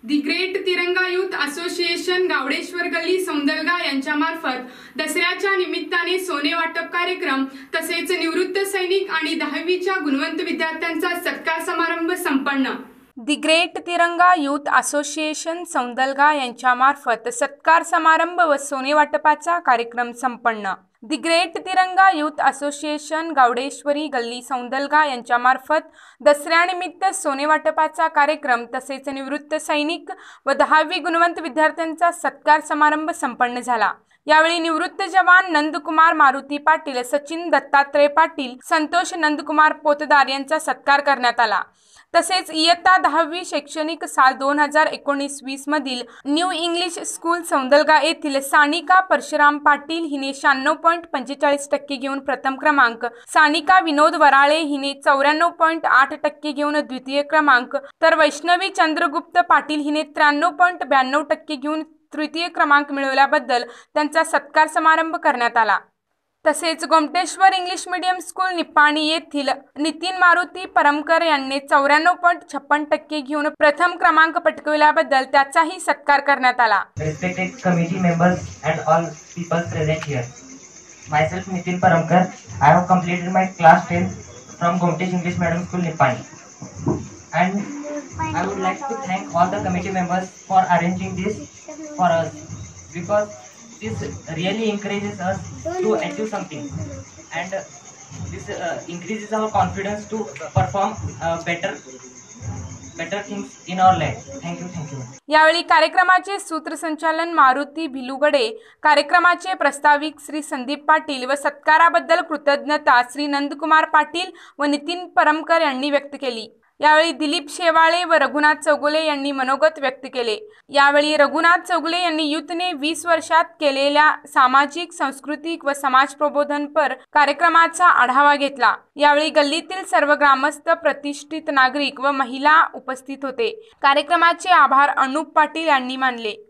दी great Tiranga youth association Gawadeshwar गल्ली सौंदलगा यांच्यामार्फत दसऱ्याच्या निमित्ताने सोने वाटप कार्यक्रम तसेच निवृत्त सैनिक आणि 10वीच्या गुणवंत विद्यार्थ्यांचा सत्कार समारंभ संपन्न। The great Tiranga youth association Soundalga यांच्यामार्फत सत्कार समारंभ व सोने वाटपाचा कार्यक्रम संपन्न। The great Tiranga youth association Gawadeshwari गल्ली सौंदलगा यांच्यामार्फत दसऱ्यानिमित्त सोने वाटपाचा कार्यक्रम तसेच निवृत्त सैनिक व 10वी गुणवंत विद्यार्थ्यांचा सत्कार समारंभ संपन्न झाला। यावेळी निवृत्त जवान नंदकुमार मारुती पाटील, सचिन दत्तात्रय पाटील, संतोष नंदकुमार पोतदार यांचा सत्कार करण्यात आला। तसेच इयत्ता 10वी शैक्षणिक साल 2019-20 मधील न्यू इंग्लिश स्कूल सौंदलगा येथील सानिका परशुराम पाटील हिने 96.45% घेऊन प्रथम क्रमांक, सानिका विनोद वराळे हिने 94.8% घेऊन द्वितीय क्रमांक, तर वैष्णवी चंद्रगुप्त पाटील हिने 93.92% घेऊन तृतीय क्रमांक मिळवल्याबद्दल त्यांचा सत्कार समारंभ करण्यात आला। तसेच Gomteshwar English medium school Nipani येथील नितीन मारुती परमकर यांनी 94.56% घेऊन प्रथम क्रमांक पटकावल्याबद्दल त्याचाही सत्कार करण्यात आला। Respected committee members and all people present here. Myself Nitin Paramkar. I have completed my class 10 from Gomtesh English Medium School Nipani. And I would like to thank all the committee members for arranging this for us, because this really encourages us to achieve something, and this increases our confidence to perform better things in our life. Thank you. यावेळी कार्यक्रमाचे सूत्रसंचालन मारुती भिलुगडे, कार्यक्रमाचे प्रस्ताविक श्री संदीप पाटील व सत्काराबद्दल कृतज्ञता श्री नंदकुमार पाटील व नितीन परमकर यांनी व्यक्त केली। यावेळी दिलीप शेवाळे व रघुनाथ चौगुले यांनी मनोगत व्यक्त केले। यावेळी रघुनाथ चौगुले यांनी युथने 20 वर्षात केलेल्या सामाजिक, सांस्कृतिक व समाज प्रबोधनपर कार्यक्रमाचा आढावा घेतला। यावेळी गल्लीतील सर्व ग्रामस्थ, प्रतिष्ठित नागरिक व महिला उपस्थित होते। कार्यक्रमाचे आभार अनुप पाटील यांनी मानले।